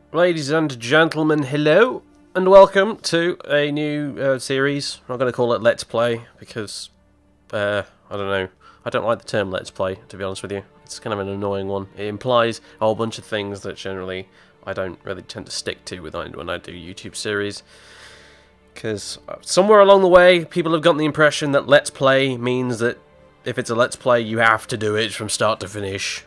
Ladies and gentlemen, hello, and welcome to a new series. I'm not going to call it Let's Play, because, I don't know, I don't like the term Let's Play, to be honest with you. It's kind of an annoying one. It implies a whole bunch of things that generally I don't really tend to stick to when I do YouTube series. Because somewhere along the way, people have gotten the impression that Let's Play means that if it's a Let's Play, you have to do it from start to finish.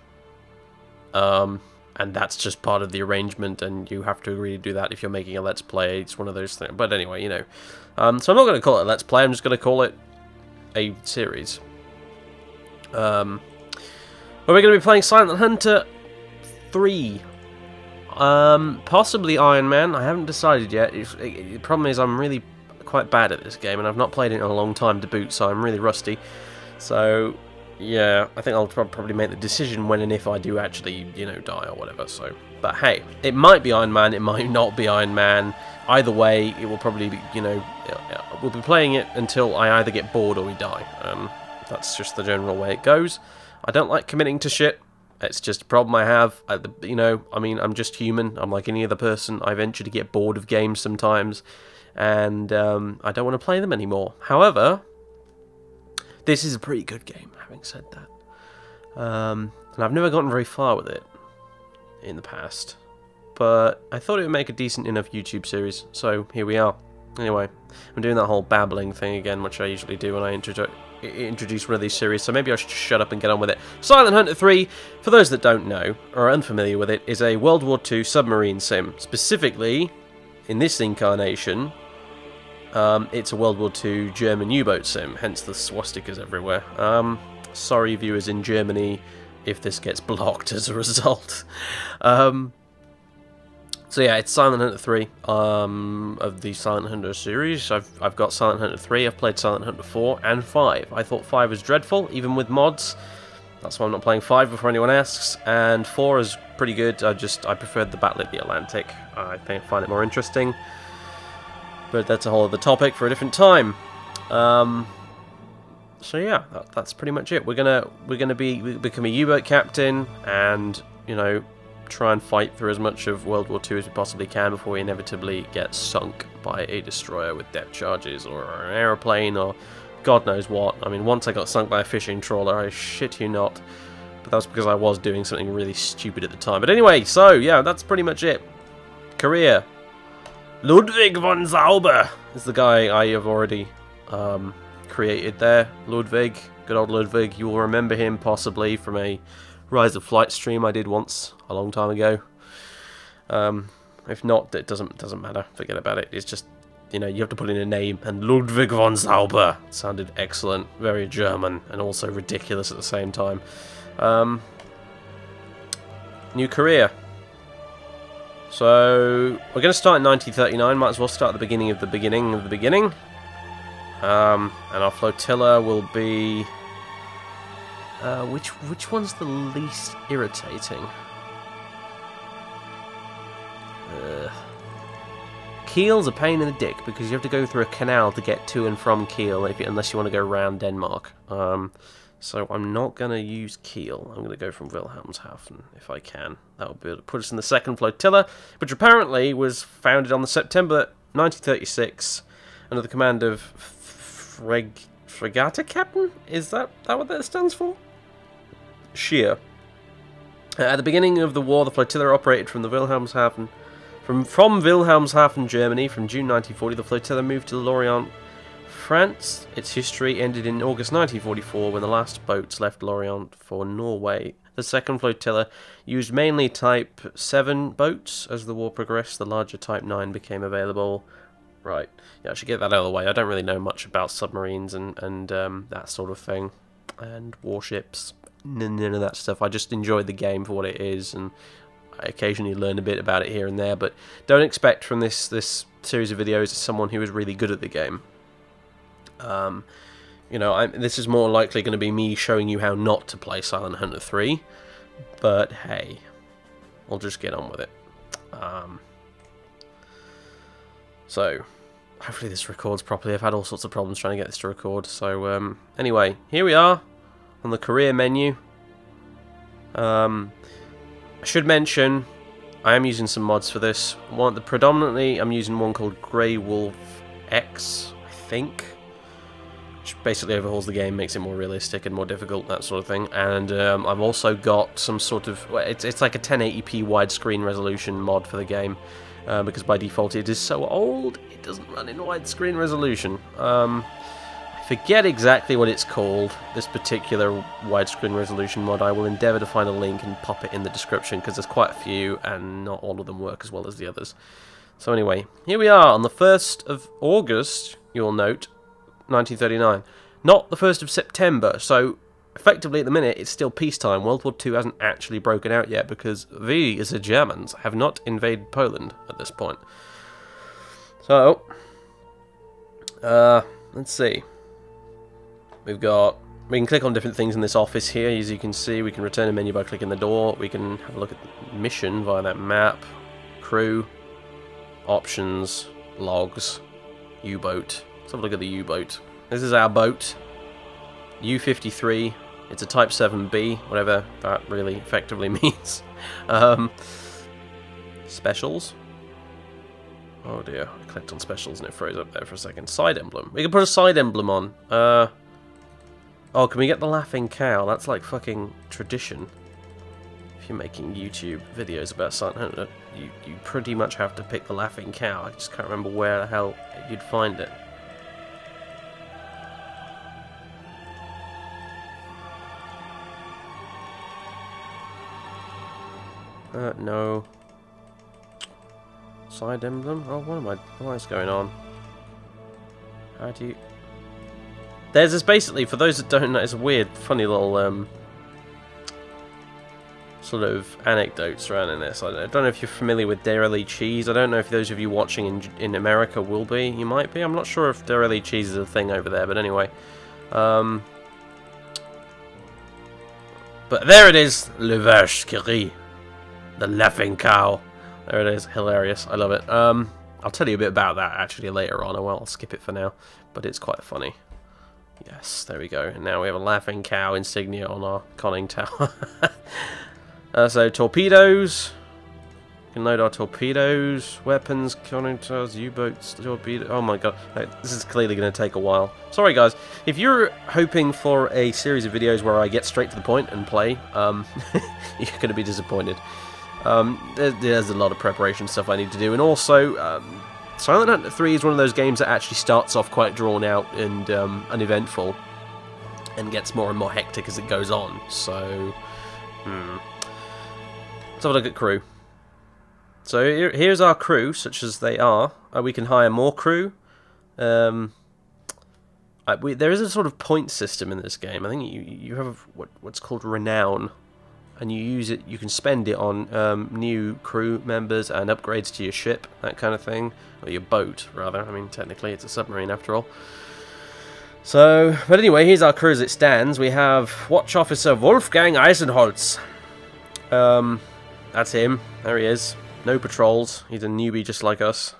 And that's just part of the arrangement, and you have to agree to do that if you're making a Let's Play. It's one of those things. But anyway, you know. So I'm not going to call it a Let's Play, I'm just going to call it a series. Where we're going to be playing Silent Hunter 3. Possibly Iron Man. I haven't decided yet. The problem is I'm really quite bad at this game, and I've not played it in a long time to boot, so I'm really rusty. So yeah, I think I'll probably make the decision when and if I do actually, you know, die or whatever. So, but hey, it might be Iron Man, it might not be Iron Man. Either way, it will probably be, you know, we'll be playing it until I either get bored or we die. That's just the general way it goes. I don't like committing to shit. It's just a problem I have. You know, I mean, I'm just human. I'm like any other person. I eventually get bored of games sometimes, and I don't want to play them anymore. However, this is a pretty good game, having said that. And I've never gotten very far with it in the past. But I thought it would make a decent enough YouTube series, so here we are. Anyway, I'm doing that whole babbling thing again, which I usually do when I introduce one of these series, so maybe I should just shut up and get on with it. Silent Hunter 3, for those that don't know, or are unfamiliar with it, is a World War II submarine sim. Specifically, in this incarnation, it's a World War II German U-boat sim, hence the swastikas everywhere. Sorry viewers in Germany if this gets blocked as a result. So yeah, it's Silent Hunter 3 of the Silent Hunter series. I've got Silent Hunter 3, I've played Silent Hunter 4 and 5. I thought 5 was dreadful, even with mods. That's why I'm not playing 5 before anyone asks. And 4 is pretty good, I preferred the Battle of the Atlantic. I find it more interesting. But that's a whole other topic for a different time. So yeah, that's pretty much it. We're gonna become a U-boat captain, and you know, try and fight through as much of World War II as we possibly can before we inevitably get sunk by a destroyer with depth charges, or an aeroplane, or God knows what. I mean, once I got sunk by a fishing trawler, I shit you not. But that was because I was doing something really stupid at the time. But anyway, so yeah, that's pretty much it. Career. Ludwig von Zaube is the guy I have already created there. Ludwig, good old Ludwig. You will remember him possibly from a Rise of Flight stream I did once a long time ago. If not, it doesn't matter. Forget about it. It's just, you know, you have to put in a name, and Ludwig von Zaube sounded excellent, very German, and also ridiculous at the same time. New career. So, we're going to start in 1939, might as well start at the beginning of the beginning of the beginning. And our flotilla will be... which one's the least irritating? Kiel's a pain in the dick, because you have to go through a canal to get to and from Kiel, unless you want to go around Denmark. So I'm not going to use Kiel. I'm going to go from Wilhelmshaven, if I can. That would be, put us in the second flotilla, which apparently was founded on the September 1936 under the command of Frigata Captain? Is that what that stands for? Scheer. At the beginning of the war, the flotilla operated from the Wilhelmshaven, from Wilhelmshaven, Germany. From June 1940, the flotilla moved to Lorient, France. Its history ended in August 1944 when the last boats left Lorient for Norway. The second flotilla used mainly Type 7 boats. As the war progressed, the larger Type 9 became available. Right, yeah, I should get that out of the way. I don't really know much about submarines and that sort of thing, and warships, none of that stuff. I just enjoyed the game for what it is, and I occasionally learn a bit about it here and there, but don't expect from this series of videos someone who is really good at the game. You know, this is more likely going to be me showing you how not to play Silent Hunter 3, but hey, we'll just get on with it. So, hopefully this records properly. I've had all sorts of problems trying to get this to record. So, anyway, here we are on the career menu. I should mention, I am using some mods for this. Predominantly, I'm using one called Grey Wolf X, I think, which basically overhauls the game, makes it more realistic and more difficult, that sort of thing. And I've also got some sort of... Well, it's like a 1080p widescreen resolution mod for the game, because by default it is so old, it doesn't run in widescreen resolution. I forget exactly what it's called, this particular widescreen resolution mod. I will endeavour to find a link and pop it in the description, because there's quite a few, and not all of them work as well as the others. So anyway, here we are on the 1st of August, you'll note, 1939. Not the 1st of September, so effectively at the minute it's still peacetime. World War II hasn't actually broken out yet, because we, as the Germans, have not invaded Poland at this point. So, let's see. We can click on different things in this office here. As you can see, we can return a menu by clicking the door. We can have a look at the mission via that map. Crew, options, logs, U-boat. Let's have a look at the U-boat. This is our boat, U-53. It's a Type 7B, whatever that really effectively means. Specials. Oh dear, I clicked on specials and it froze up there for a second. Side emblem. We can put a side emblem on. Oh, can we get the laughing cow? That's like fucking tradition. If you're making YouTube videos about something, you pretty much have to pick the laughing cow. I just can't remember where the hell you'd find it. No. Side emblem? Oh, what is going on? How do you... There's this basically, for those that don't know, it's a weird, funny little sort of anecdote surrounding this. I don't know if you're familiar with dairy cheese. I don't know if those of you watching in America will be. You might be. I'm not sure if dairy cheese is a thing over there, but anyway. But there it is, Le Vache qui rit, the laughing cow. There it is, hilarious. I love it. I'll tell you a bit about that actually later on. I'll skip it for now, but it's quite funny. Yes, there we go. And now we have a laughing cow insignia on our conning tower. So torpedoes. We can load our torpedoes, weapons, conning towers, U-boats, torpedo. Oh my god, this is clearly going to take a while. Sorry guys, if you're hoping for a series of videos where I get straight to the point and play, you're going to be disappointed. There's a lot of preparation stuff I need to do, and also Silent Hunt 3 is one of those games that actually starts off quite drawn out and uneventful, and gets more and more hectic as it goes on. So, let's have a look at crew. So here's our crew, such as they are. We can hire more crew. There is a sort of point system in this game. I think you have what's called renown, and you use it. You can spend it on new crew members and upgrades to your ship, that kind of thing, or your boat rather. I mean, technically it's a submarine after all. So, but anyway, here's our crew as it stands. We have Watch Officer Wolfgang Eisenholz. That's him. There he is. No patrols. He's a newbie just like us.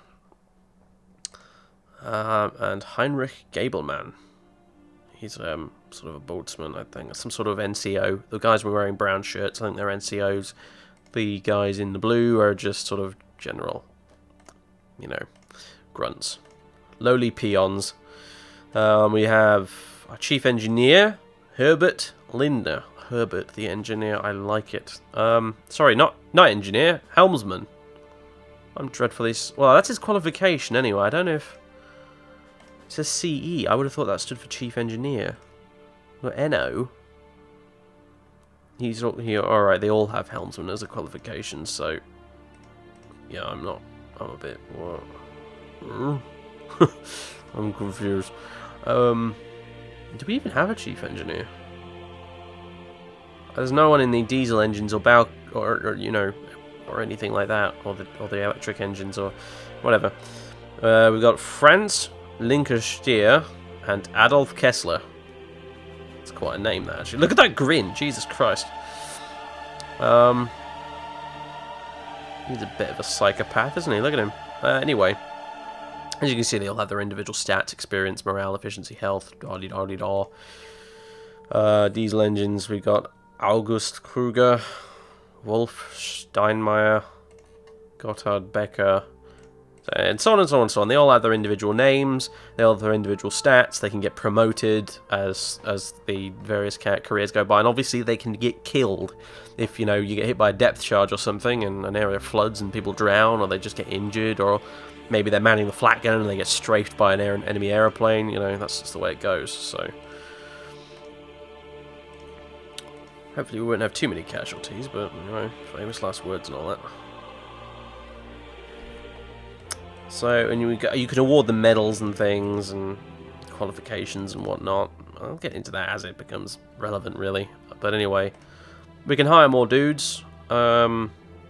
And Heinrich Gabelmann. He's sort of a boatsman, I think. Some sort of NCO. The guys were wearing brown shirts. I think they're NCOs. The guys in the blue are just sort of general, you know, grunts. Lowly peons. We have our chief engineer, Herbert Lindner. Herbert, the engineer, I like it. Sorry, not engineer, helmsman. I'm dreadfully... Well, that's his qualification anyway. I don't know if... It says CE. I would have thought that stood for chief engineer. Well, NO. Alright, they all have helmsman as a qualification, so... Yeah, I'm a bit... What? I'm confused. Do we even have a chief engineer? There's no one in the diesel engines or you know, or anything like that, or the electric engines or whatever. We've got Franz Linkerstier and Adolf Kessler. It's quite a name, that actually. Look at that grin, Jesus Christ. He's a bit of a psychopath, isn't he? Look at him. Anyway, as you can see, they all have their individual stats: experience, morale, efficiency, health. Da-de-da-de-da. Diesel engines. We got August Kruger, Wolf Steinmeier, Gotthard, Becker, and so on and so on and so on. They all have their individual names, they all have their individual stats, they can get promoted as the various careers go by, and obviously they can get killed if, you know, you get hit by a depth charge or something and an area floods and people drown, or they just get injured, or maybe they're manning the flak gun and they get strafed by an enemy aeroplane. You know, that's just the way it goes, so... Hopefully we won't have too many casualties, but, you know, famous last words and all that. So, and you can award them medals and things, and qualifications and whatnot. I'll get into that as it becomes relevant, really. But anyway, we can hire more dudes. I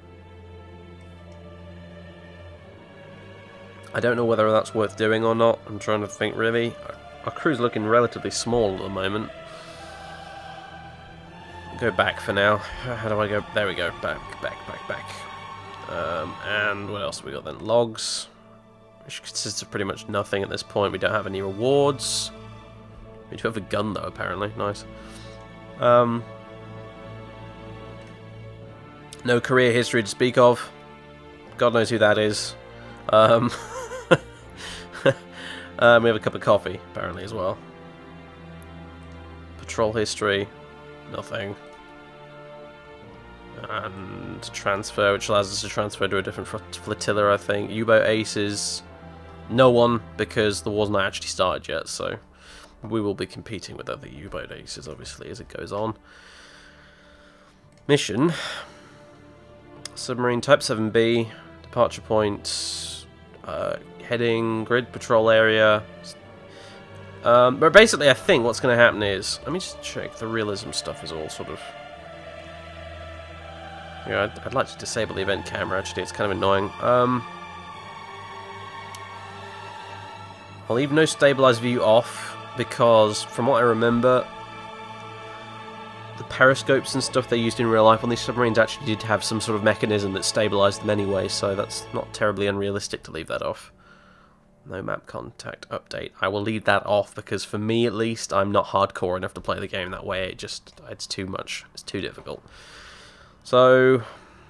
don't know whether that's worth doing or not. I'm trying to think, really. Our crew's looking relatively small at the moment. Go back for now. How do I go? There we go. Back. And what else have we got then? Logs. Which consists of pretty much nothing at this point. We don't have any rewards. We do have a gun, though, apparently. Nice. No career history to speak of. God knows who that is. We have a cup of coffee, apparently, as well. Patrol history. Nothing. And transfer, which allows us to transfer to a different flotilla, I think. U-boat aces, no one, because the war's not actually started yet, so we will be competing with other U-boat aces, obviously, as it goes on. Mission. Submarine Type 7B, departure point, heading, grid patrol area. But basically, I think what's going to happen is, let me just check, the realism stuff is all sort of... Yeah, I'd like to disable the event camera, actually, it's kind of annoying. I'll leave no stabilized view off, because from what I remember, the periscopes and stuff they used in real life on these submarines actually did have some sort of mechanism that stabilized them anyway, so that's not terribly unrealistic to leave that off. No map contact update. I will leave that off, because for me at least, I'm not hardcore enough to play the game that way. It's too much. It's too difficult. So,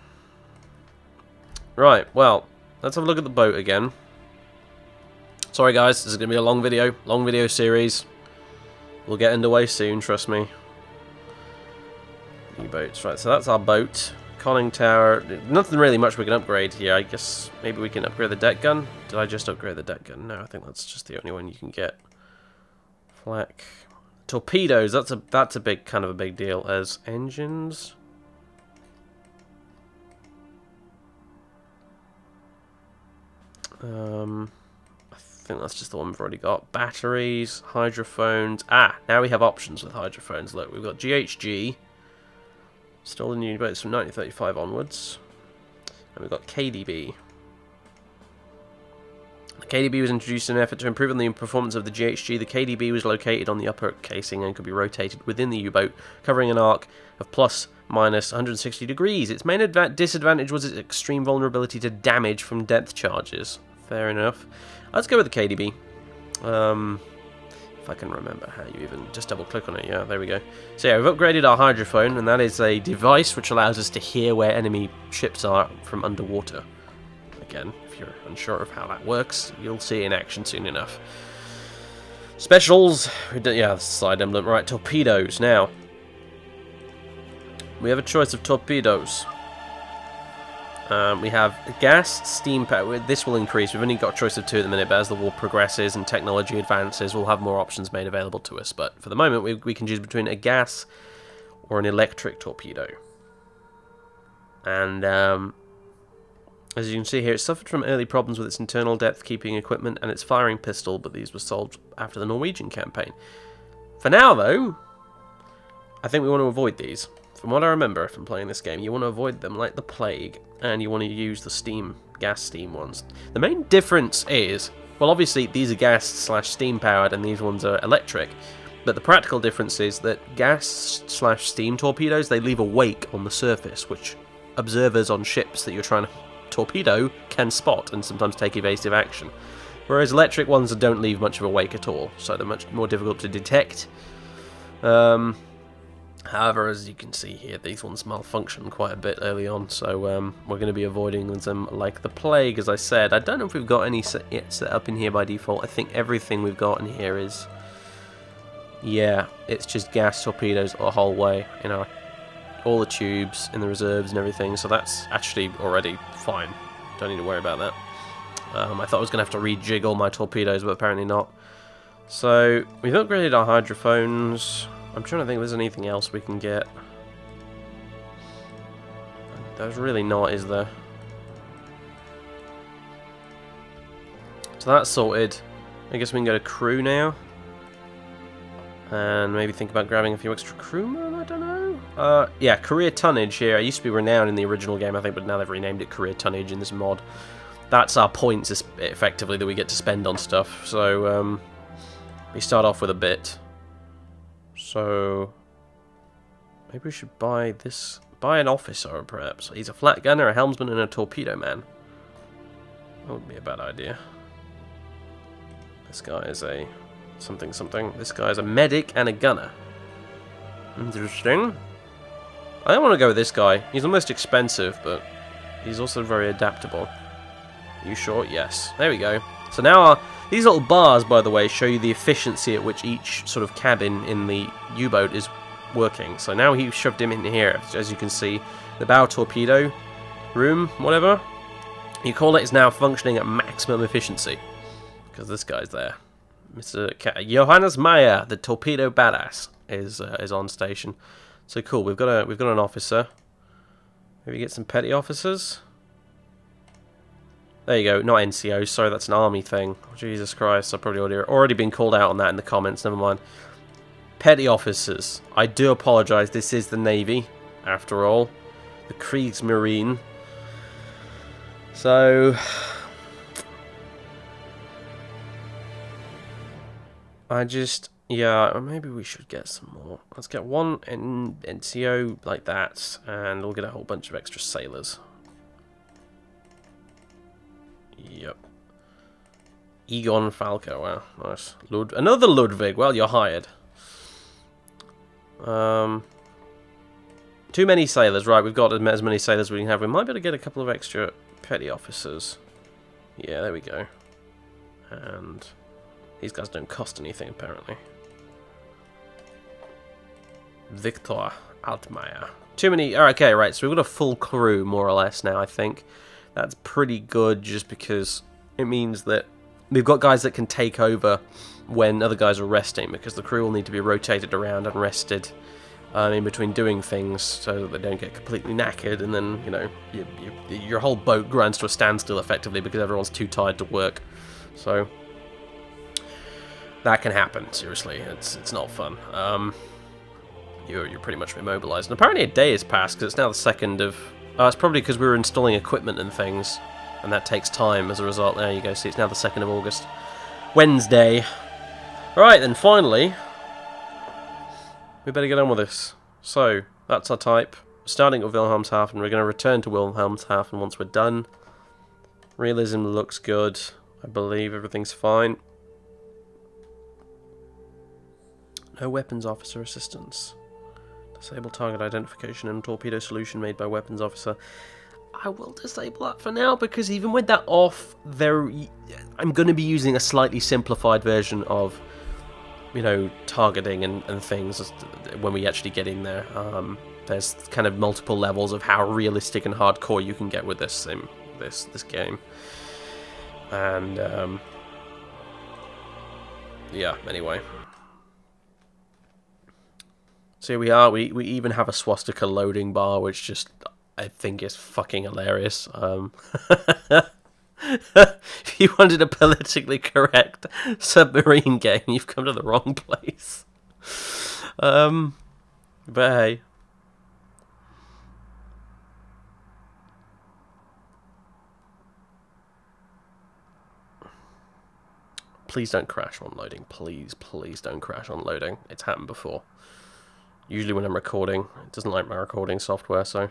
right, well, let's have a look at the boat again. Sorry guys, this is going to be a long video series. We'll get underway soon, trust me. U-boats, right, so that's our boat. Conning tower, nothing really much we can upgrade here. I guess maybe we can upgrade the deck gun. Did I just upgrade the deck gun? No, I think that's just the only one you can get. Flak. Torpedoes, that's a big, kind of a big deal. As engines... I think that's just the one we've already got. Batteries, hydrophones. Ah, now we have options with hydrophones. Look, we've got GHG. Stolen new boats from 1935 onwards. And we've got KDB. The KDB was introduced in an effort to improve on the performance of the GHG. The KDB was located on the upper casing and could be rotated within the U-boat, covering an arc of plus minus 160 degrees. Its main disadvantage was its extreme vulnerability to damage from depth charges. Fair enough. Let's go with the KDB. If I can remember how you even... Just double click on it. Yeah, there we go. So yeah, we've upgraded our hydrophone, and that is a device which allows us to hear where enemy ships are from underwater. Again, if you're unsure of how that works, you'll see it in action soon enough. Specials. Yeah, side emblem. Right, torpedoes. Now, we have a choice of torpedoes. We have gas, steam power. This will increase. We've only got a choice of 2 at the minute, but as the war progresses and technology advances, we'll have more options made available to us. But for the moment, we can choose between a gas or an electric torpedo. And as you can see here, it suffered from early problems with its internal depth-keeping equipment and its firing pistol, but these were solved after the Norwegian campaign. For now, though, I think we want to avoid these. From what I remember from playing this game, you want to avoid them like the plague, and you want to use the gas steam ones. The main difference is, well, obviously these are gas/steam powered and these ones are electric, but the practical difference is that gas/steam torpedoes, they leave a wake on the surface, which observers on ships that you're trying to torpedo can spot and sometimes take evasive action. Whereas electric ones don't leave much of a wake at all, so they're much more difficult to detect. However, as you can see here, these ones malfunctioned quite a bit early on, so we're going to be avoiding them like the plague, as I said. I don't know if we've got any set up in here by default. I think everything we've got in here is... yeah, it's just gas torpedoes the whole way, you know, all the tubes in the reserves and everything, so that's actually already fine. Don't need to worry about that. I thought I was going to have to rejig all my torpedoes, but apparently not. So, we've upgraded our hydrophones. I'm trying to think if there's anything else we can get. There's really not, is there? So that's sorted. I guess we can go to crew now. And maybe think about grabbing a few extra crewmen, I don't know. Yeah, career tonnage here. It used to be renowned in the original game, I think, but now they've renamed it career tonnage in this mod. That's our points, effectively, that we get to spend on stuff. So, we start off with a bit. So, maybe we should buy this. Buy an officer, perhaps. He's a flat gunner, a helmsman, and a torpedo man. That wouldn't be a bad idea. This guy is a something something. This guy is a medic and a gunner. Interesting. I don't want to go with this guy. He's the most expensive, but he's also very adaptable. Are you sure? Yes. There we go. So now these little bars, by the way, show you the efficiency at which each sort of cabin in the U-boat is working. So now he shoved him in here, as you can see. The bow torpedo room, whatever you call it, is now functioning at maximum efficiency. Because this guy's there. Mr. Johannes Meyer, the torpedo badass, is on station. So cool, we've got an officer. Maybe get some petty officers. There you go, not NCO, sorry, that's an army thing. Jesus Christ, I've probably already been called out on that in the comments, never mind. Petty officers. I do apologise, this is the Navy, after all. The Kriegsmarine. So... yeah, maybe we should get some more. Let's get one NCO like that, and we'll get a whole bunch of extra sailors. Yep. Egon Falco, wow, nice. Another Ludwig, well, you're hired. Too many sailors, right, we've got as many sailors as we can have. We might be able to get a couple of extra petty officers. Yeah, there we go. And these guys don't cost anything, apparently. Victor Altmaier. Too many... Oh, okay, right, so we've got a full crew, more or less, now, I think. That's pretty good, just because it means that we've got guys that can take over when other guys are resting, because the crew will need to be rotated around and rested in between doing things, so that they don't get completely knackered, and then, you know, your whole boat grinds to a standstill, effectively, because everyone's too tired to work. So... that can happen, seriously. It's not fun. You're pretty much immobilized. And apparently a day has passed, because it's now the 2nd of... it's probably because we were installing equipment and things, and that takes time as a result. There you go, see, it's now the 2nd of August. Wednesday. Right, then, finally, we better get on with this. So, that's our type. Starting at Wilhelmshaven, we're going to return to Wilhelmshaven once we're done. Realism looks good. I believe everything's fine. No weapons officer assistance. Disable target identification and torpedo solution made by weapons officer. I will disable that for now, because even with that off, I'm going to be using a slightly simplified version of, you know, targeting and things when we actually get in there. There's kind of multiple levels of how realistic and hardcore you can get with this game. And yeah, anyway. So here we are, we even have a swastika loading bar, which just, I think, is fucking hilarious. If you wanted a politically correct submarine game, you've come to the wrong place. But hey. Please don't crash on loading. Please, please don't crash on loading. It's happened before. Usually when I'm recording, it doesn't like my recording software, so...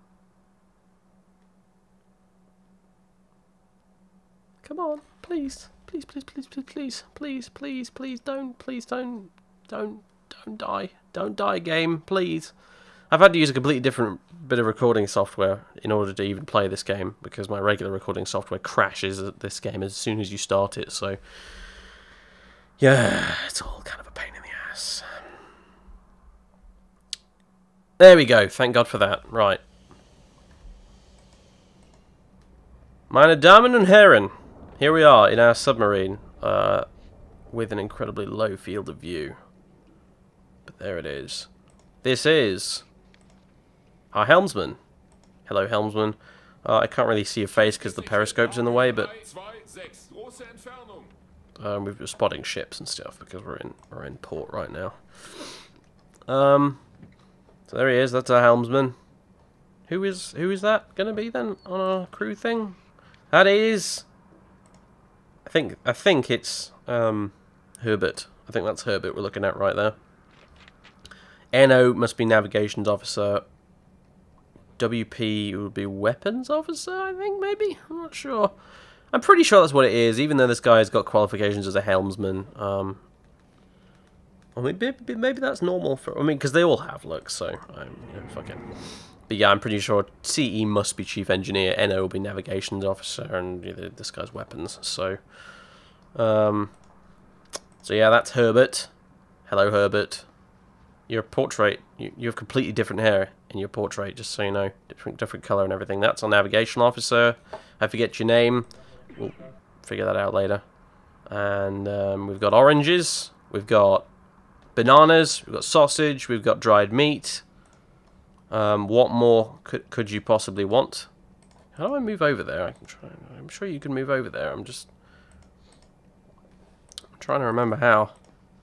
Come on, please. Please, please, please, please, please, please, please, please, don't, Don't die. Don't die, game, please. I've had to use a completely different bit of recording software in order to even play this game, because my regular recording software crashes at this game as soon as you start it, so... yeah, it's all kind of a pain in the ass. There we go, thank God for that. Right. Meine Damen und Herren, here we are in our submarine, with an incredibly low field of view. But there it is. This is our helmsman. Hello, helmsman. I can't really see your face because the periscope's in the way, but we're spotting ships and stuff because we're in port right now. So there he is. That's our helmsman. Who is that gonna be then on our crew thing? That is, I think it's Herbert. I think that's Herbert we're looking at right there. NO must be navigations officer. WP would be weapons officer, I think, maybe? I'm not sure. I'm pretty sure that's what it is, even though this guy's got qualifications as a helmsman. I mean, maybe that's normal for... I mean, because they all have, look, so... you know, fuck it. But yeah, I'm pretty sure CE must be chief engineer, NO will be navigations officer, and this guy's weapons, so... so yeah, that's Herbert. Hello, Herbert. Your portrait, you have completely different hair in your portrait, just so you know. Different colour and everything. That's our navigation officer. I forget your name. We'll figure that out later. And we've got oranges. We've got bananas. We've got sausage. We've got dried meat. What more could you possibly want? How do I move over there? I can try. I'm sure you can move over there. I'm trying to remember how.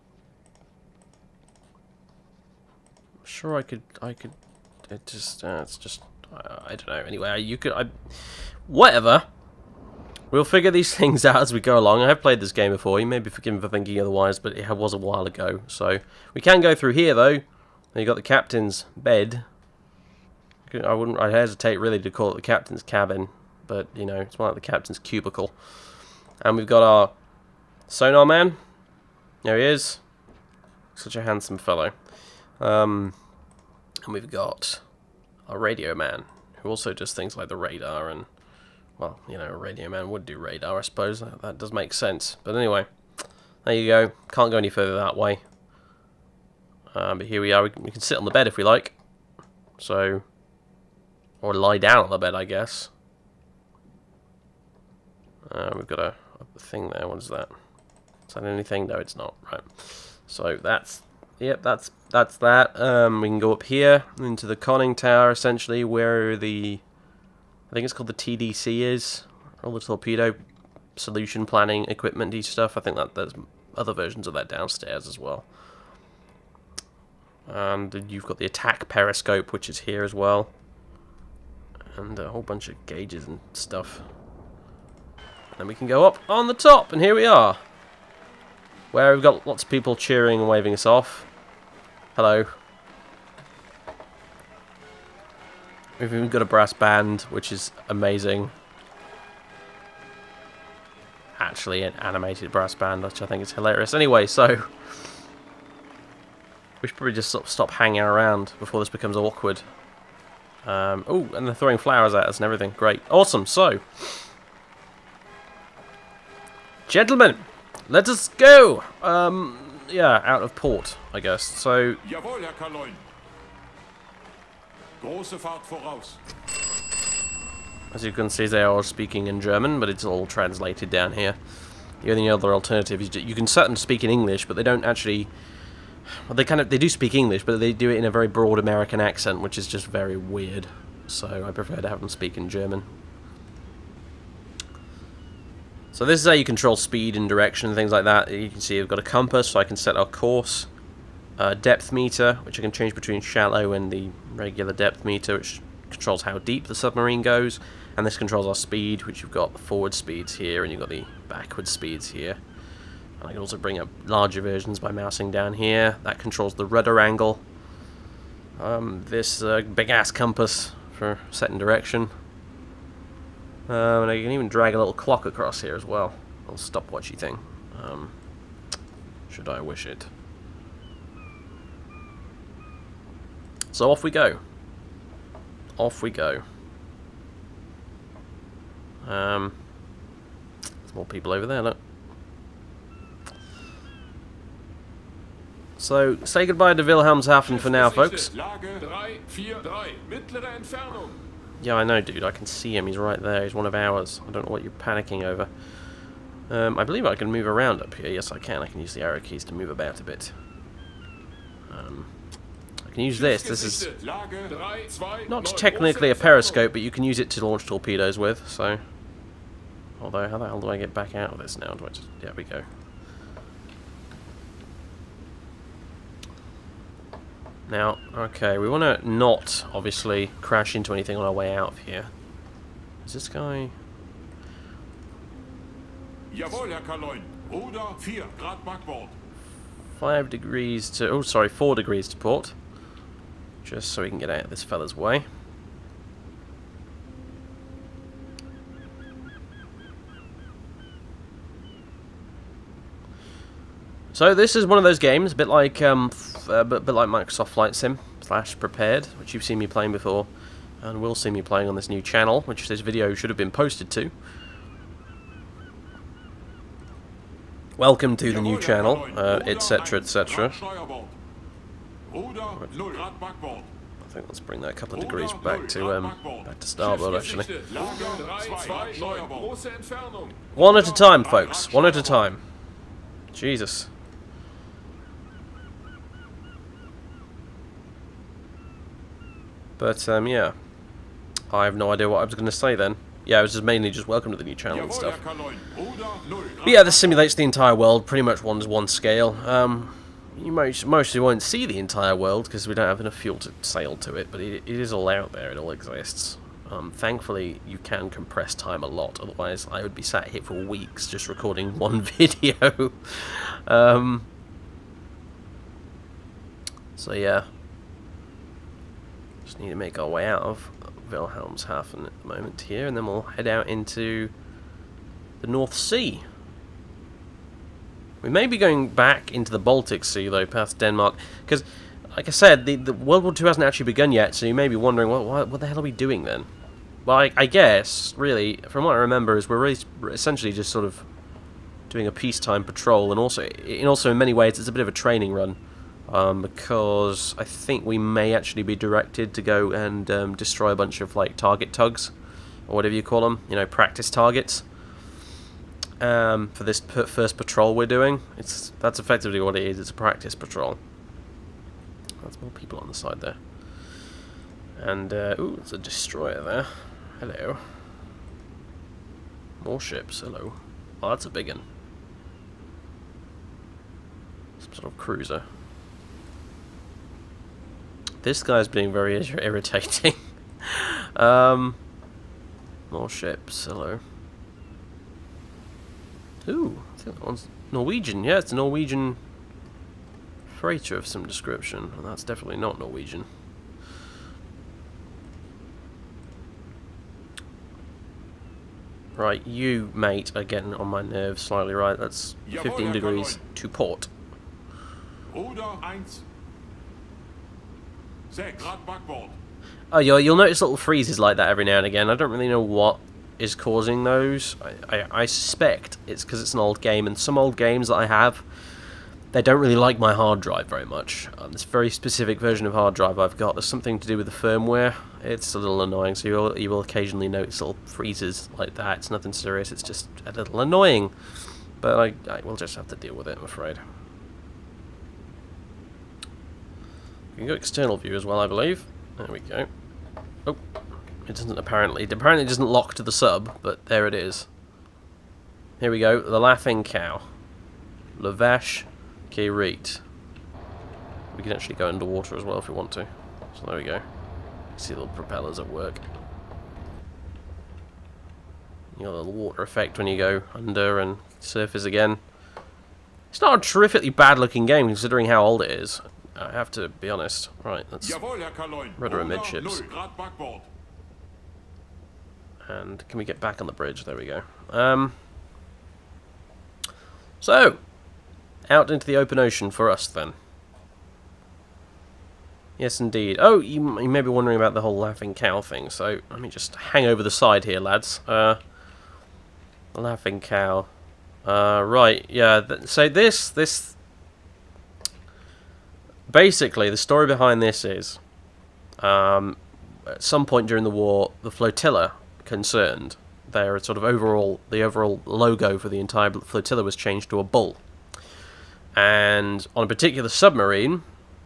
Sure, I could. It's just. I don't know. Anyway, you could. Whatever. We'll figure these things out as we go along. I have played this game before. You may be forgiven for thinking otherwise, but it was a while ago. So we can go through here though. You got the captain's bed. I'd hesitate really to call it the captain's cabin, but you know, it's more like the captain's cubicle. And we've got our sonar man. There he is. Such a handsome fellow. And we've got our radio man, who also does things like the radar and, well, you know, a radio man would do radar, I suppose. That does make sense. But anyway, there you go. Can't go any further that way. But here we are. We can sit on the bed if we like. So, or lie down on the bed, I guess. We've got a thing there. What is that? Is that anything? No, it's not. Right. So that's... Yep, that's that. We can go up here into the conning tower, essentially, where the... I think it's called the TDC is. All the torpedo solution planning equipment-y stuff. I think that there's other versions of that downstairs as well. And you've got the attack periscope, which is here as well. And a whole bunch of gauges and stuff. Then we can go up on the top, and here we are. Where we've got lots of people cheering and waving us off. Hello. We've even got a brass band, which is amazing. Actually, an animated brass band, which I think is hilarious. Anyway, so... we should probably just sort of stop hanging around before this becomes awkward. Oh, and they're throwing flowers at us and everything. Great. Awesome. So... gentlemen, let us go! Yeah, out of port, I guess. So... Jawohl, Herr Kaloin. Große Fahrt voraus. As you can see, they are speaking in German, but it's all translated down here. The only other alternative is you can set them to speak in English, but they don't actually... well, they do speak English, but they do it in a very broad American accent, which is just very weird. So I prefer to have them speak in German. So this is how you control speed and direction and things like that. You can see I've got a compass, so I can set our course. Depth meter, which I can change between shallow and the regular depth meter, which controls how deep the submarine goes. And this controls our speed, which you've got the forward speeds here, and you've got the backward speeds here. And I can also bring up larger versions by mousing down here. That controls the rudder angle. This big-ass compass for setting direction. And I can even drag a little clock across here as well. A little stopwatchy thing. Should I wish it. So off we go. Off we go. There's more people over there, look. So, say goodbye to Wilhelmshaven for now, folks. Yeah, I know, dude. I can see him. He's right there. He's one of ours. I don't know what you're panicking over. I believe I can move around up here. Yes, I can. I can use the arrow keys to move about a bit. I can use this. This is not technically a periscope, but you can use it to launch torpedoes with, so... Although, how the hell do I get back out of this now? Do I just... There we go. Now, okay, we want to not, obviously, crash into anything on our way out of here. Is this guy... Jawohl, Herr Kaloin. Ruder 4 Grad Backbord. 5 degrees to... Oh, sorry, 4 degrees to port. Just so we can get out of this fella's way. So this is one of those games, a bit like Microsoft Flight Sim / Prepared, which you've seen me playing before, and will see me playing on this new channel, which this video should have been posted to. Welcome to the new channel, etc, etc. I think let's bring that a couple of degrees back to starboard, actually. One at a time, folks. One at a time. Jesus. But, yeah. I have no idea what I was going to say then. Yeah, it was just mainly just welcome to the new channel and stuff. But yeah, this simulates the entire world, pretty much one scale. You mostly won't see the entire world, because we don't have enough fuel to sail to it, but it is all out there, it all exists. Thankfully, you can compress time a lot, otherwise I would be sat here for weeks just recording one video. So yeah. Just need to make our way out of Wilhelmshaven at the moment here, and then we'll head out into the North Sea. We may be going back into the Baltic Sea, though, past Denmark, because, like I said, the World War II hasn't actually begun yet, so you may be wondering, what the hell are we doing then? Well, I guess, really, from what I remember, is we're essentially just sort of doing a peacetime patrol, and also in many ways it's a bit of a training run, because I think we may actually be directed to go and destroy a bunch of, like, target tugs, or whatever you call them, you know, practice targets. For this first patrol we're doing. That's effectively what it is. It's a practice patrol. There's more people on the side there. And, ooh, there's a destroyer there. Hello. More ships, hello. Oh, that's a big one. Some sort of cruiser. This guy's being very irritating. More ships, hello. Ooh, I think that one's Norwegian. Yeah, it's a Norwegian freighter of some description. Well, that's definitely not Norwegian. Right, you, mate, are getting on my nerves slightly, right? That's 15 degrees to port. Oh, you'll notice little freezes like that every now and again. I don't really know what is causing those. I suspect it's because it's an old game, and some old games that I have, they don't really like my hard drive very much. This very specific version of hard drive I've got, there's something to do with the firmware. It's a little annoying, so you will occasionally notice little freezes like that. It's nothing serious, it's just a little annoying. But I will just have to deal with it, I'm afraid. You can go external view as well, I believe. There we go. Oh. It doesn't apparently it doesn't lock to the sub, but there it is. Here we go, the Laughing Cow. Le Vache qui rit. We can actually go underwater as well if we want to. So there we go. See the little propellers at work. You got a little water effect when you go under and surface again. It's not a terrifically bad looking game considering how old it is. I have to be honest. Right, let's rudder amidships. And can we get back on the bridge? There we go. So, out into the open ocean for us then. Yes, indeed. Oh, you may be wondering about the whole laughing cow thing, so let me just hang over the side here, lads. Laughing cow. Right, yeah, so this... Basically, the story behind this is... at some point during the war, the flotilla concerned, their sort of the overall logo for the entire flotilla was changed to a bull. And on a particular submarine...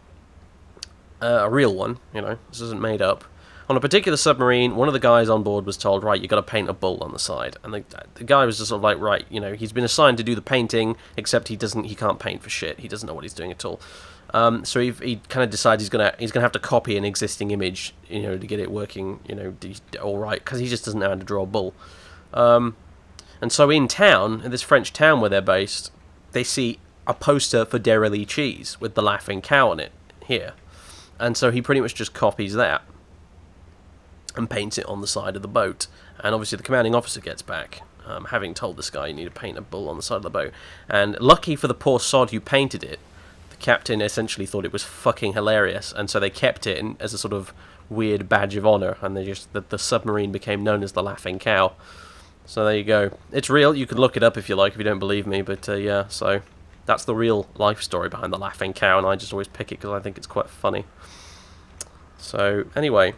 a real one, you know, this isn't made up. On a particular submarine, one of the guys on board was told, right, you got to paint a bull on the side. And the guy was just sort of like, right, you know, he's been assigned to do the painting, except he can't paint for shit. He doesn't know what he's doing at all. So he kind of decides he's gonna have to copy an existing image, you know, to get it working, you know, all right, because he just doesn't know how to draw a bull. And so in this French town where they're based, they see a poster for Dairy cheese with the laughing cow on it here. And so he pretty much just copies that and paints it on the side of the boat. And obviously the commanding officer gets back, having told this guy you need to paint a bull on the side of the boat. And lucky for the poor sod who painted it, the captain essentially thought it was fucking hilarious, and so they kept it as a sort of weird badge of honour, and the submarine became known as the Laughing Cow. So there you go. It's real. You can look it up if you like, if you don't believe me. But yeah, so that's the real life story behind the Laughing Cow, and I just always pick it because I think it's quite funny. So anyway,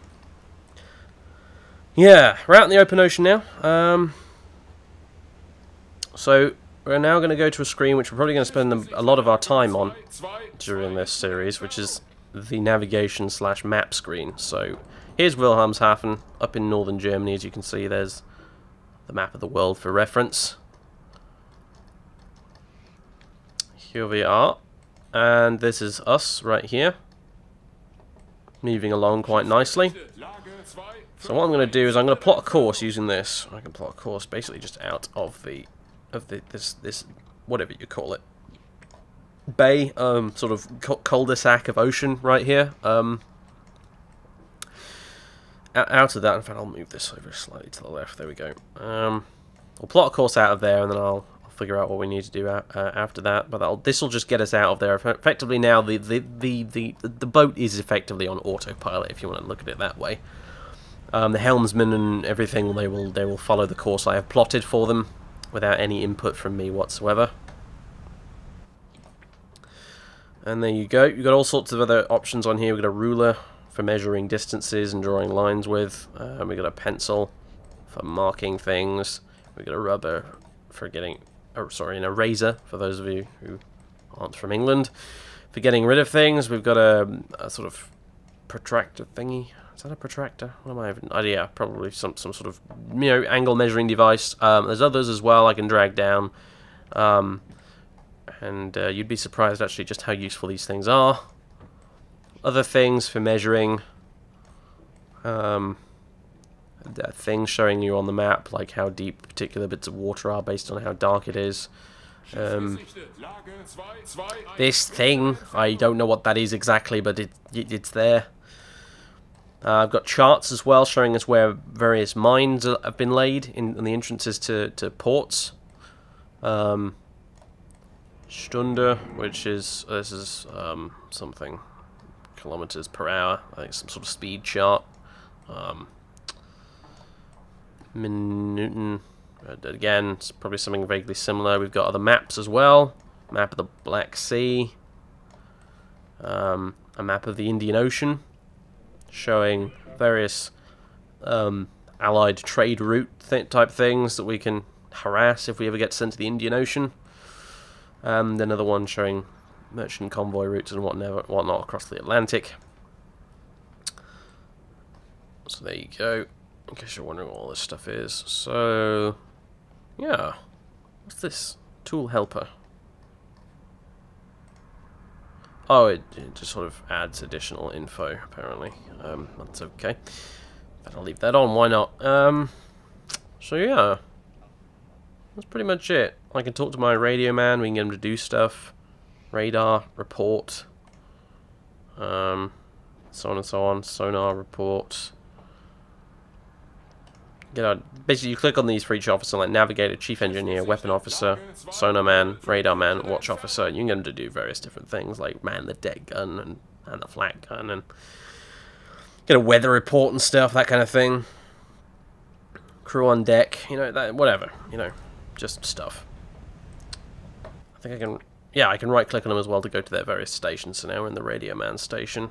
yeah, we're out in the open ocean now. So we're now going to go to a screen which we're probably going to spend a lot of our time on during this series, which is the navigation/map screen. So here's Wilhelmshaven up in northern Germany. As you can see, there's the map of the world for reference. Here we are, and this is us right here, moving along quite nicely. So what I'm going to do is I'm going to plot a course using this. I can plot a course basically just out of this whatever you call it, bay, sort of cul-de-sac of ocean right here. Out of that, in fact, I'll move this over slightly to the left. There we go. We'll plot a course out of there, and then I'll figure out what we need to do after that. But this will just get us out of there. Effectively, now the boat is effectively on autopilot, if you want to look at it that way. The helmsman and everything, they will follow the course I have plotted for them without any input from me whatsoever. And there you go. You've got all sorts of other options on here. We've got a ruler for measuring distances and drawing lines with. We've got a pencil for marking things. We've got a rubber for getting... Oh, sorry, an eraser for those of you who aren't from England. For getting rid of things, we've got a sort of protractor thingy. Is that a protractor? What am I even... Oh, yeah, probably some sort of, you know, angle measuring device. There's others as well I can drag down. And you'd be surprised actually just how useful these things are. Other things for measuring. Things showing you on the map, like how deep particular bits of water are based on how dark it is. This thing, I don't know what that is exactly, but it's there. I've got charts as well showing us where various mines have been laid in the entrances to ports. Stunde, which is this is something kilometers per hour. I think some sort of speed chart. Minuten. Again, it's probably something vaguely similar. We've got other maps as well. Map of the Black Sea. A map of the Indian Ocean, showing various allied trade route type things that we can harass if we ever get sent to the Indian Ocean. And another one showing merchant convoy routes and whatnot across the Atlantic. So there you go, in case you're wondering what all this stuff is. So, yeah. What's this? Tool helper. Oh, it just sort of adds additional info, apparently. That's okay. But I'll leave that on, why not? So yeah. That's pretty much it. I can talk to my radio man, we can get him to do stuff. Radar, report. So on and so on. Sonar, report. Basically, you click on these for each officer, like navigator, chief engineer, weapon officer, sonar man, radar man, watch officer. You can get them to do various different things, like man the deck gun and and the flak gun, and get a weather report and stuff, that kind of thing. Crew on deck, you know, that, whatever, you know, just stuff. I think I can, yeah, I can right-click on them as well to go to their various stations. So now we're in the Radio Man station.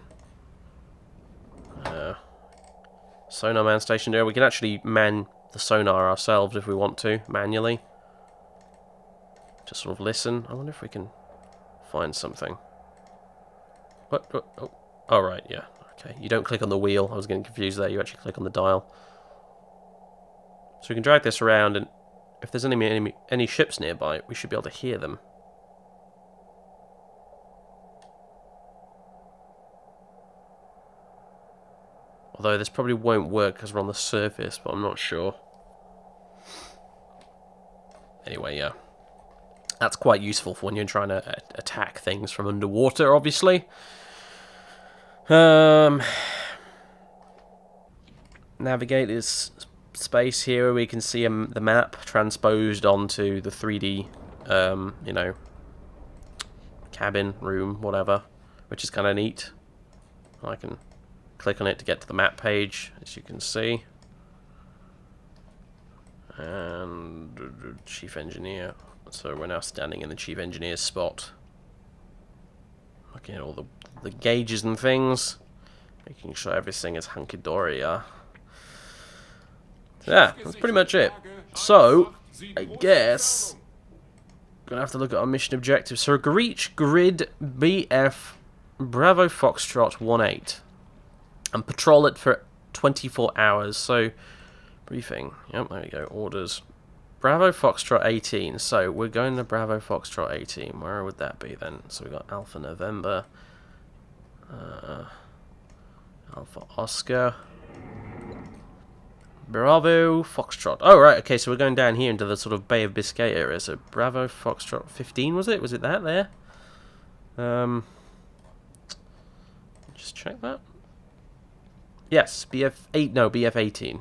Sonar Man station there. We can actually man the sonar ourselves if we want to, manually. Just sort of listen. I wonder if we can find something. What? Oh, right, yeah. Okay, you don't click on the wheel. I was getting confused there. You actually click on the dial. So we can drag this around, and if there's any ships nearby, we should be able to hear them. Although this probably won't work because we're on the surface, but I'm not sure. Anyway, yeah. That's quite useful for when you're trying to attack things from underwater, obviously. Navigate is space here. We can see the map transposed onto the 3D, you know, cabin, room, whatever, which is kind of neat. I can click on it to get to the map page, as you can see. And Chief Engineer. So we're now standing in the Chief Engineer's spot. Looking at all the gauges and things. Making sure everything is hunky-dory, yeah. Yeah, that's pretty much it. So, I guess gonna have to look at our mission objectives. So reach grid BF Bravo Foxtrot 18 and patrol it for 24 hours. So, briefing. Yep, there we go. Orders. Bravo Foxtrot 18. So, we're going to Bravo Foxtrot 18. Where would that be then? So, we got Alpha November. Alpha Oscar. Bravo Foxtrot. Oh, right. Okay, so we're going down here into the sort of Bay of Biscay area. So, Bravo Foxtrot 15, was it? Was it that there? Just check that. Yes, BF8. No, BF18.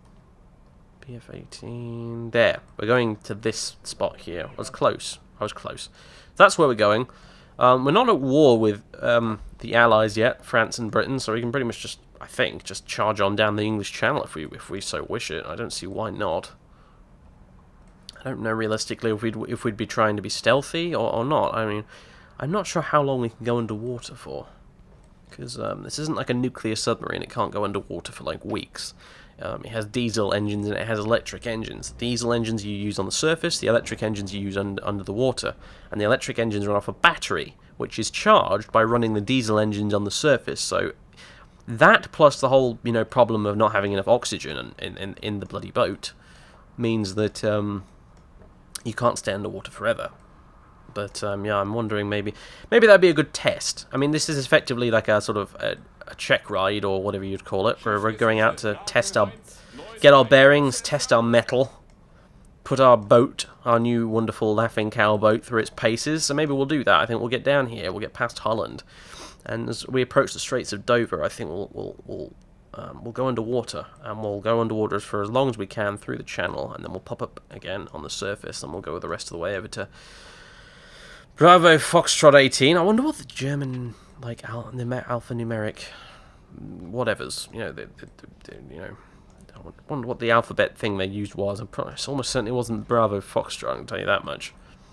BF18. There. We're going to this spot here. I was close. That's where we're going. We're not at war with the Allies yet, France and Britain, so we can pretty much just, I think, just charge on down the English Channel if we so wish it. I don't see why not. I don't know realistically if we'd be trying to be stealthy or not. I mean, I'm not sure how long we can go underwater for, because this isn't like a nuclear submarine. It can't go underwater for like weeks. It has diesel engines and it has electric engines. The diesel engines you use on the surface, the electric engines you use under the water. And the electric engines run off a battery, which is charged by running the diesel engines on the surface. So that plus the whole, you know, problem of not having enough oxygen in the bloody boat means that you can't stay underwater forever. But yeah, I'm wondering maybe that'd be a good test. I mean, this is effectively like a sort of a check ride or whatever you'd call it, where we're going out to get our bearings, test our mettle, put our boat, our new wonderful Laughing Cow boat, through its paces. So maybe we'll do that. I think we'll get down here, we'll get past Holland, and as we approach the Straits of Dover, I think we'll go underwater, and we'll go underwater for as long as we can through the channel, and then we'll pop up again on the surface, and we'll go the rest of the way over to Bravo Foxtrot 18. I wonder what the German, like, alphanumeric whatevers, you know, you know, I wonder what the alphabet thing they used was. It almost certainly wasn't Bravo Foxtrot, I can tell you that much.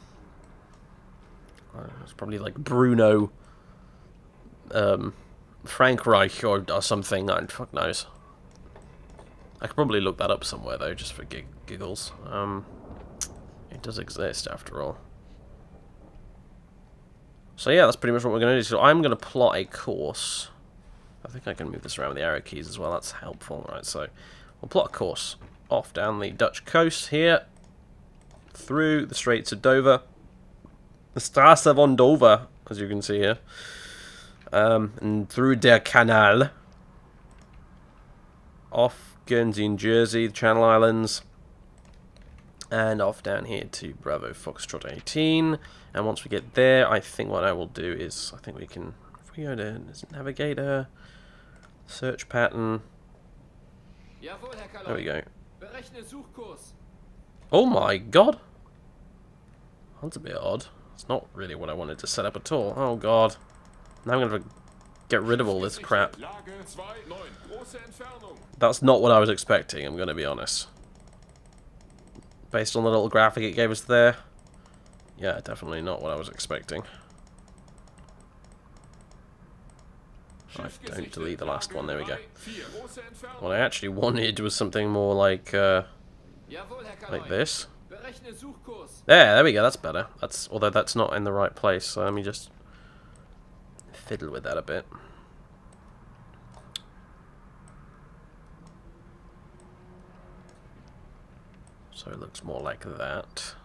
It's probably like Bruno Frankreich or something. Fuck knows. I could probably look that up somewhere though, just for giggles. It does exist after all. So yeah, that's pretty much what we're going to do. So I'm going to plot a course. I think I can move this around with the arrow keys as well. That's helpful. Right, so we'll plot a course off down the Dutch coast here, through the Straits of Dover, the Strasse von Dover, as you can see here, and through der Kanal, off Guernsey and Jersey, the Channel Islands, and off down here to Bravo Foxtrot 18. And once we get there, I think what I will do is, I think we can, if we go to Navigator, search pattern, there we go. Oh my god! That's a bit odd. It's not really what I wanted to set up at all. Oh god. Now I'm going to get rid of all this crap. Lage 2-9. Große Entfernung. That's not what I was expecting, I'm going to be honest. Based on the little graphic it gave us there. Yeah, definitely not what I was expecting. Right, don't delete the last one, there we go. What I actually wanted was something more like this. There we go, that's better. Although that's not in the right place, so let me just fiddle with that a bit. So it looks more like that.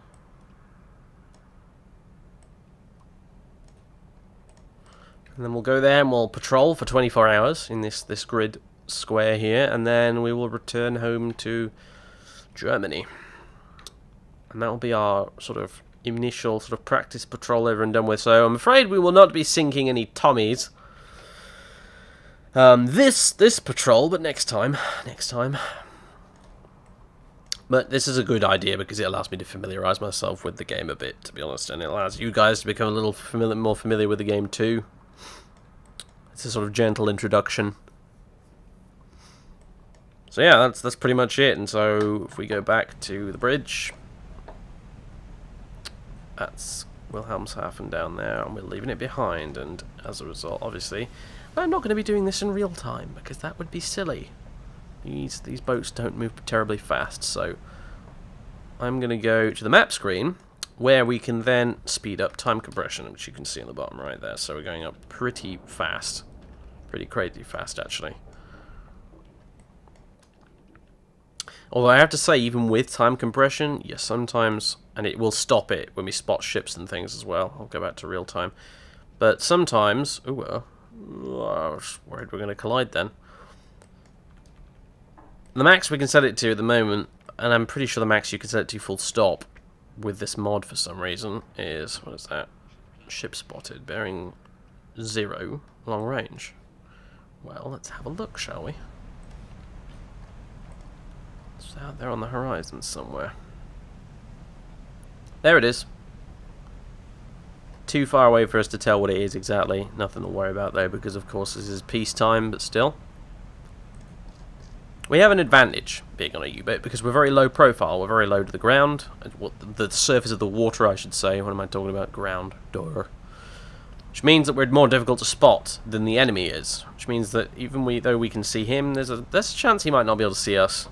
And then we'll go there and we'll patrol for 24 hours in this grid square here, and then we will return home to Germany. And that will be our sort of initial sort of practice patrol over and done with. So I'm afraid we will not be sinking any Tommies this patrol, but next time. But this is a good idea because it allows me to familiarise myself with the game a bit, to be honest, and it allows you guys to become a little more familiar with the game too. It's a sort of gentle introduction. So yeah, that's pretty much it. And so if we go back to the bridge, that's Wilhelmshaven down there, and we're leaving it behind. And as a result, obviously, I'm not going to be doing this in real time because that would be silly. These boats don't move terribly fast, so I'm going to go to the map screen where we can then speed up time compression, which you can see on the bottom right there. So we're going up pretty fast. Pretty crazy fast, actually. Although I have to say, even with time compression, yes, sometimes, and it will stop it when we spot ships and things as well. I'll go back to real time. But sometimes, I was worried we're going to collide then. The max we can set it to at the moment, and I'm pretty sure the max you can set it to full stop with this mod for some reason, is, what is that? Ship spotted, bearing 0, long range. Well, let's have a look, shall we? It's out there on the horizon somewhere. There it is. Too far away for us to tell what it is exactly. Nothing to worry about though, because of course this is peacetime, but still. We have an advantage being on a U-boat because we're very low profile. We're very low to the ground. The surface of the water, I should say. What am I talking about? Ground. Duh. Which means that we're more difficult to spot than the enemy is. Which means that even though we can see him, there's a chance he might not be able to see us.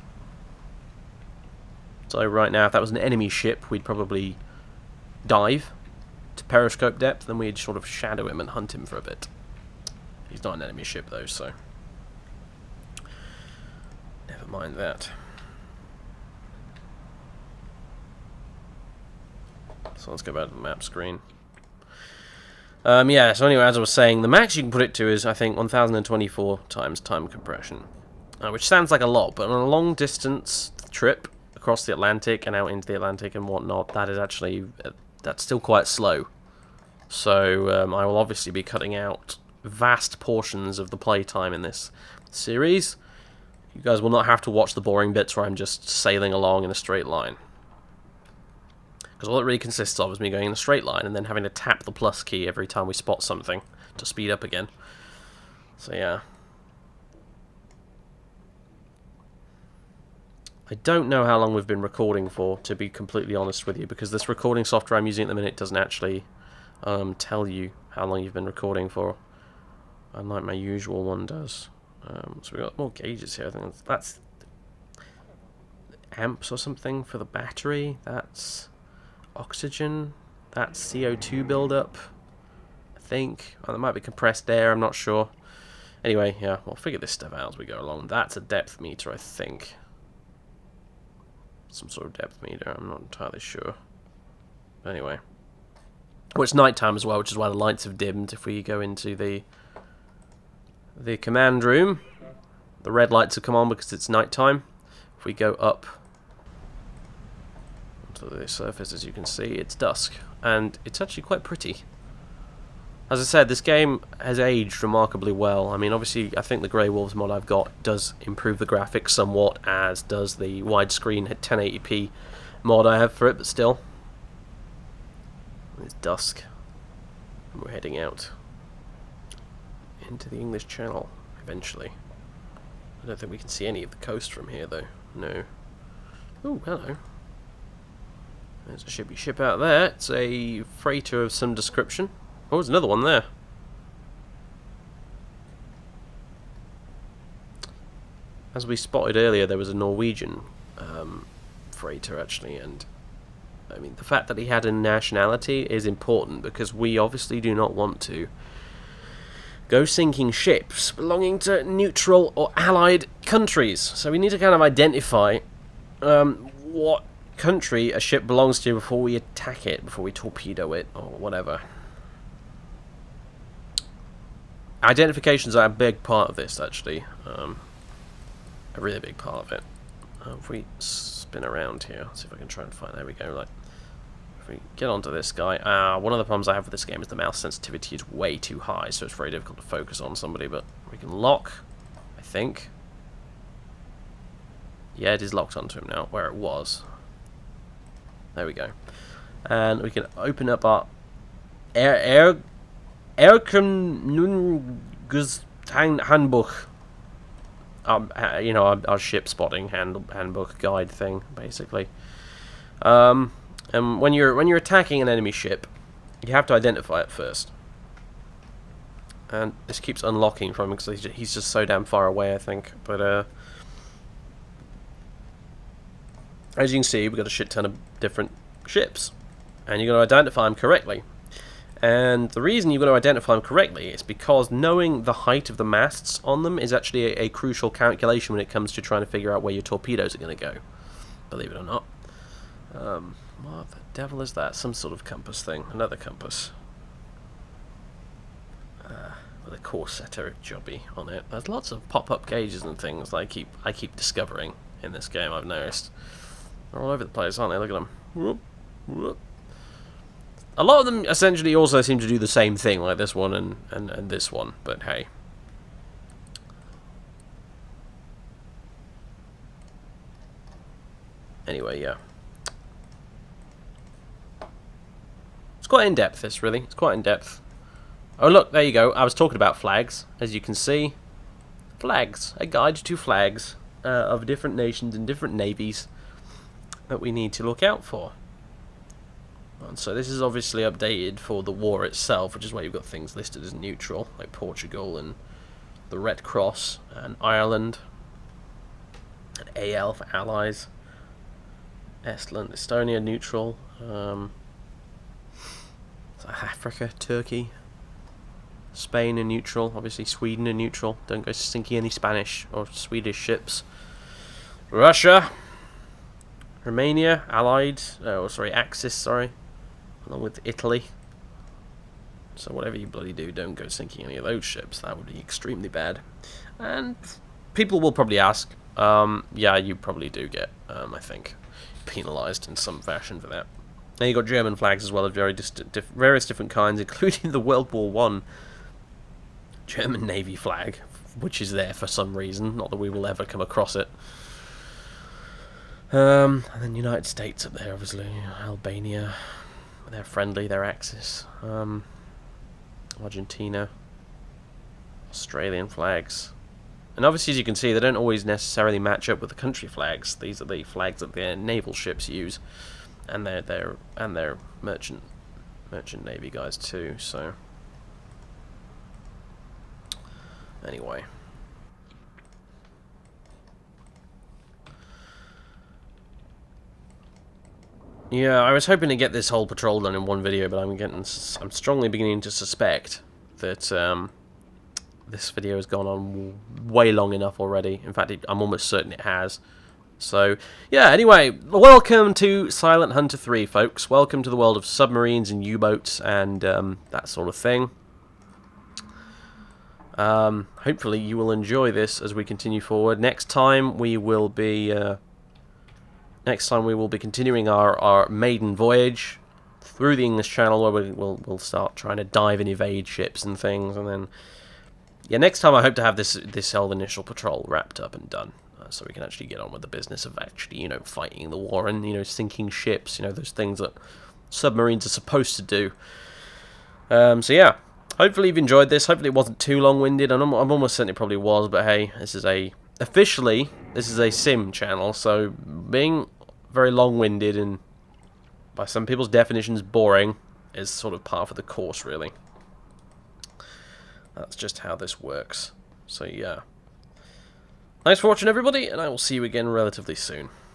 So right now, if that was an enemy ship, we'd probably dive to periscope depth, then we'd sort of shadow him and hunt him for a bit. He's not an enemy ship though, so never mind that. So let's go back to the map screen. Yeah, so anyway, as I was saying, the max you can put it to is, I think, 1024 times time compression. Which sounds like a lot, but on a long distance trip across the Atlantic and out into the Atlantic and whatnot, that is actually, that's still quite slow. So I will obviously be cutting out vast portions of the playtime in this series. You guys will not have to watch the boring bits where I'm just sailing along in a straight line. Because all it really consists of is me going in a straight line and then having to tap the plus key every time we spot something to speed up again. So yeah. I don't know how long we've been recording for, to be completely honest with you, because this recording software I'm using at the minute doesn't actually tell you how long you've been recording for, unlike my usual one does. So we've got more gauges here. I think that's amps or something for the battery. That's oxygen. That's CO2 buildup, I think. Oh, that might be compressed air, I'm not sure. Anyway, yeah, we'll figure this stuff out as we go along. That's a depth meter, I think. Some sort of depth meter, I'm not entirely sure. But anyway. Well, it's nighttime as well, which is why the lights have dimmed. If we go into the command room, the red lights have come on because it's nighttime. If we go up onto the surface, as you can see, it's dusk. And it's actually quite pretty. As I said, this game has aged remarkably well. I mean, obviously, I think the Grey Wolves mod I've got does improve the graphics somewhat, as does the widescreen 1080p mod I have for it, but still. It's dusk. And we're heading out into the English Channel eventually. I don't think we can see any of the coast from here, though. No. Oh, hello. There's a shippy ship out there. It's a freighter of some description. Oh, there's another one there. As we spotted earlier, there was a Norwegian freighter, actually, and I mean, the fact that he had a nationality is important, because we obviously do not want to go sinking ships belonging to neutral or allied countries. So we need to kind of identify what country a ship belongs to before we attack it, before we torpedo it, or whatever. Identifications are a big part of this, actually. A really big part of it. If we spin around here, let's see if I can try and find... There we go. Like, if we get onto this guy... one of the problems I have with this game is the mouse sensitivity is way too high, so it's very difficult to focus on somebody, but we can lock, I think. Yeah, it is locked onto him now, where it was. There we go. And we can open up our Handbook. You know, our ship spotting handbook guide thing, basically. And when you're attacking an enemy ship, you have to identify it first. And this keeps unlocking from him because he's just so damn far away, I think. But as you can see, we've got a shit ton of different ships, and you've got to identify them correctly. And the reason you've got to identify them correctly is because knowing the height of the masts on them is actually a crucial calculation when it comes to trying to figure out where your torpedoes are going to go. Believe it or not. What the devil is that? Some sort of compass thing. Another compass. With a Corsair jobby on it. There's lots of pop-up gauges and things that I keep discovering in this game, I've noticed. They're all over the place, aren't they? Look at them. Whoop, whoop. A lot of them essentially also seem to do the same thing, like this one and this one, but hey. Anyway, yeah. It's quite in-depth, this, really. It's quite in-depth. Oh, look, there you go. I was talking about flags, as you can see. Flags. A guide to flags of different nations and different navies that we need to look out for. And so this is obviously updated for the war itself, which is why you've got things listed as neutral, like Portugal and the Red Cross and Ireland, and AL for allies, Estland, Estonia neutral, Africa, Turkey, Spain are neutral, obviously Sweden are neutral, don't go sinking any Spanish or Swedish ships, Russia, Romania, allied, oh sorry, Axis, sorry, along with Italy. So whatever you bloody do, don't go sinking any of those ships. That would be extremely bad. And people will probably ask, yeah, you probably do get, I think, penalised in some fashion for that. Then you've got German flags as well of various different kinds, including the World War I German Navy flag, which is there for some reason. Not that we will ever come across it. And then United States up there, obviously. Albania. They're friendly, they're Axis. Argentina. Australian flags. And obviously, as you can see, they don't always necessarily match up with the country flags. These are the flags that their naval ships use. And their merchant navy guys too, so... Anyway. Yeah, I was hoping to get this whole patrol done in one video, but I'm strongly beginning to suspect that this video has gone on way long enough already. In fact, I'm almost certain it has. So, yeah, anyway, welcome to Silent Hunter 3, folks. Welcome to the world of submarines and U-boats and that sort of thing. Hopefully you will enjoy this as we continue forward. Next time we will be continuing our maiden voyage through the English Channel, where we'll start trying to dive and evade ships and things, and then yeah, next time I hope to have this whole initial patrol wrapped up and done, so we can actually get on with the business of actually, you know, fighting the war and, you know, sinking ships, you know, those things that submarines are supposed to do. So yeah, Hopefully you've enjoyed this. Hopefully it wasn't too long-winded. I'm almost certain it probably was, but hey, this is a... Officially, this is a sim channel, so being very long-winded and, by some people's definitions, boring, is sort of par for the course, really. That's just how this works. So, yeah. Thanks for watching, everybody, and I will see you again relatively soon.